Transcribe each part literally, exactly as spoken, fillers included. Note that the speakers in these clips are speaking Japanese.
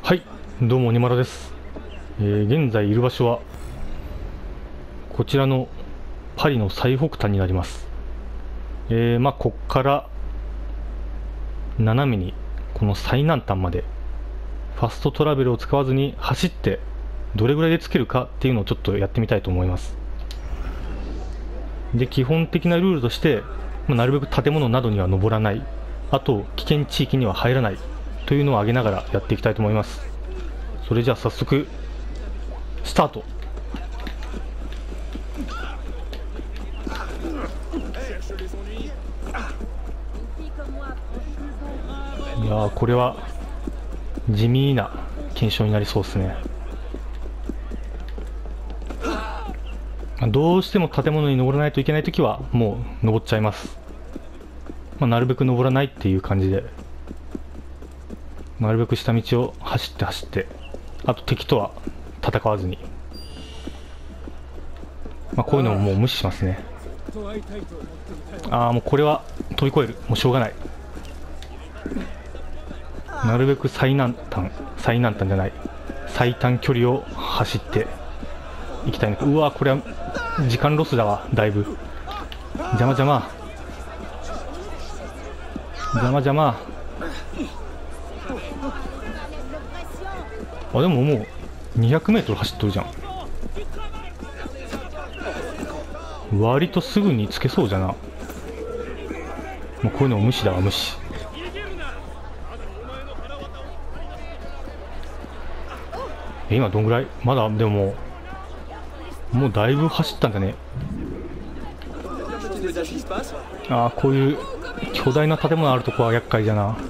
はい、どうも、にまるです。えー、現在いる場所は、こちらのパリの最北端になります。えー、まあ、こっから斜めにこの最南端までファストトラベルを使わずに走ってどれぐらいで着けるかっていうのをちょっとやってみたいと思います。で、基本的なルールとして、まあ、なるべく建物などには登らない、あと危険地域には入らないというのを挙げながらやっていきたいと思います。それじゃあ早速スタート。いやー、これは地味な検証になりそうですね。どうしても建物に登らないといけないときはもう登っちゃいます。まあ、なるべく登らないっていう感じで、なるべく下道を走って走って、あと敵とは戦わずに、まあ、こういうのももう無視しますね。ああ、もうこれは飛び越える、もうしょうがない。なるべく最南端、最南端じゃない、最短距離を走っていきたいんだけど、うわー、これは時間ロスだわ、だいぶ。邪魔邪魔邪魔邪魔。あ、でももうにひゃくメートル走っとるじゃん。割とすぐにつけそうじゃな。もうこういうの無視だわ、無視。え、今どんぐらい？まだでももうだいぶ走ったんだね。ああ、こういう巨大な建物あるとこは厄介じゃな。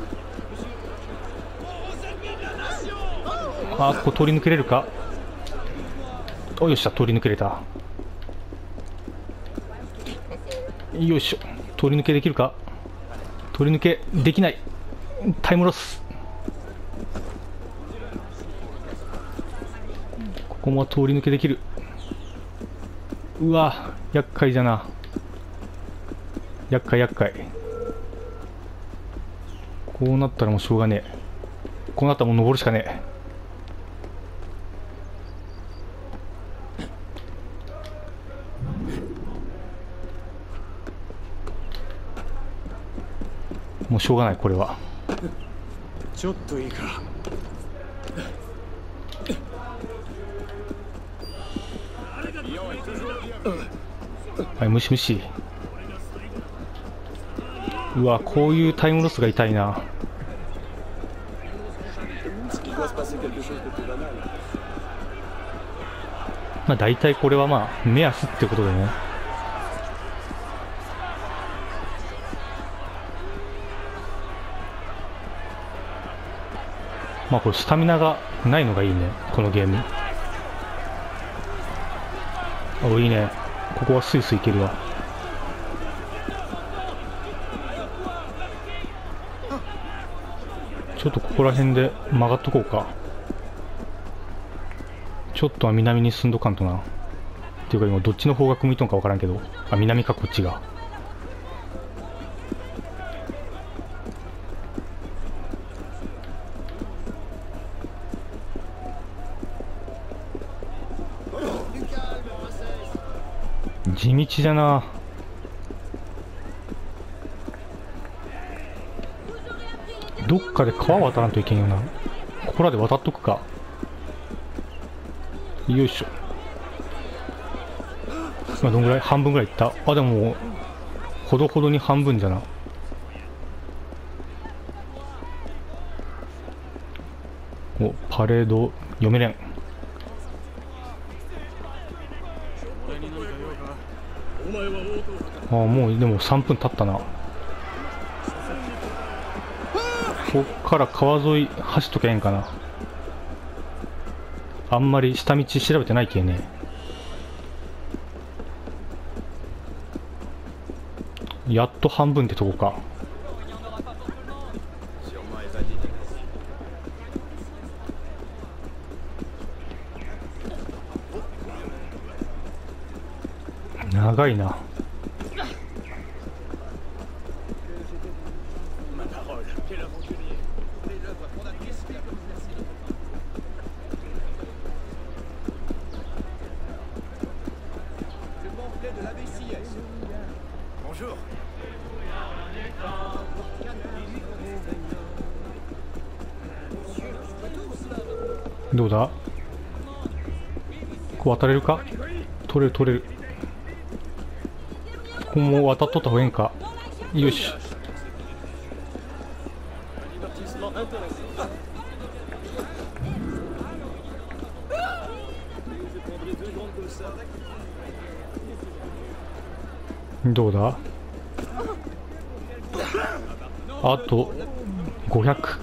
ああ、ここ通り抜けれるか。お、よっしゃ、通り抜けれた。よいしょ、通り抜けできるか。通り抜けできない。タイムロス。ここも通り抜けできる。うわ、厄介じゃな。厄介厄介。こうなったらもうしょうがねえ。こうなったらもう登るしかねえ。もうしょうがない、これは。 ちょっといいか。 はい、無視無視。うわ、こういうタイムロスが痛いな。まあ大体これはまあ目安ってことでね。まあこれスタミナがないのがいいね、このゲーム。お、いいね。ここはスイスイいけるわ。ちょっとここら辺で曲がっとこうか。ちょっとは南に進んどかんとな。っていうか今どっちの方角向いとんかわからんけど、あ、南かこっちが。地道じゃな。どっかで川渡らんといけんよな。ここらで渡っとくか。よいしょ。今どんぐらい？半分ぐらいいった。あ、でももうほどほどに半分じゃな。お、パレード読めれん。ああ、もうでもさんぷん経ったな。こっから川沿い走っとけんかな。あんまり下道調べてないけね。やっと半分ってとこか。長いな。 どうだ、こう渡れるか。取れる取れる。ここも渡っとった方がいいんか。よし。どうだ、あとごひゃく。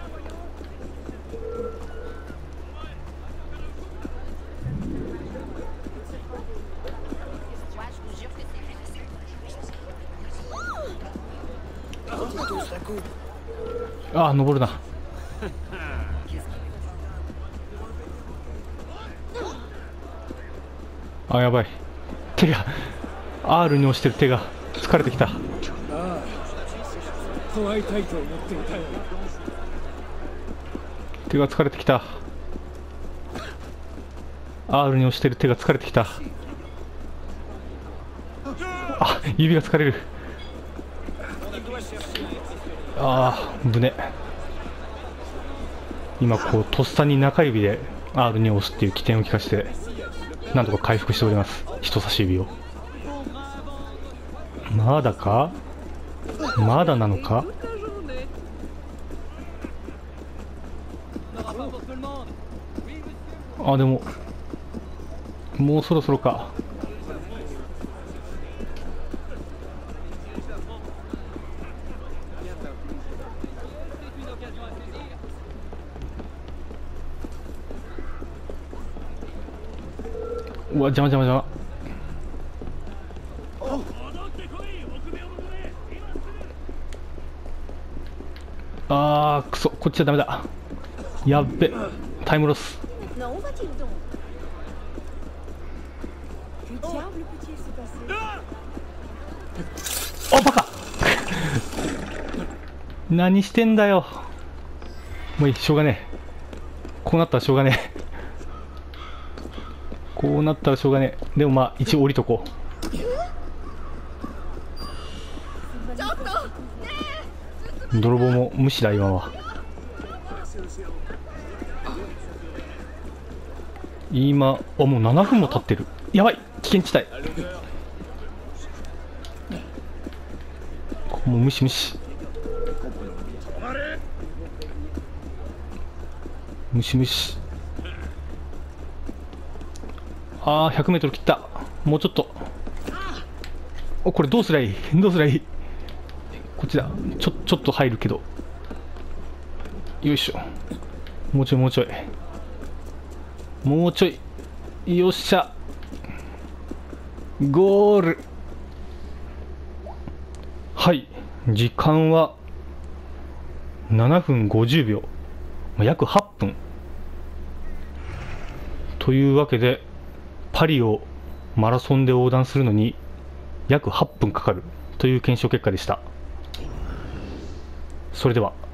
ああ、登るな。あ、やばい。手が アール に押してる手が疲れてきた。 会いたいと思っていたよ。 手が疲れてきた。 アール に押してる手が疲れてきた。あ、指が疲れる。ああ、ぶね。今こうとっさに中指で アール に押すっていう起点を利かしてなんとか回復しております。人差し指を。まだか、まだなのか。あ、でももうそろそろか。うわ、邪魔邪魔邪魔。あー、くそ、こっちはダメだ。やっべ、タイムロス。あ、バカ何してんだよ。もういい、しょうがねえ。こうなったらしょうがねえ。こうなったらしょうがねえ。でもまあ一応降りとこう。泥棒も無視だ今は。今、あ、もうななふんも経ってる。やばい、危険地帯。もう無視無視無視無視。ああ、ひゃくメートル切った。もうちょっと。お、これどうすりゃいい、どうすりゃいい。こっちだ。ちょちょっと入るけど。よいしょ。もうちょいもうちょいもうちょい。よっしゃ、ゴール。はい、時間はななふんごじゅうびょう、約はっぷんというわけで、パリをマラソンで横断するのに約はっぷんかかるという検証結果でした。それでは。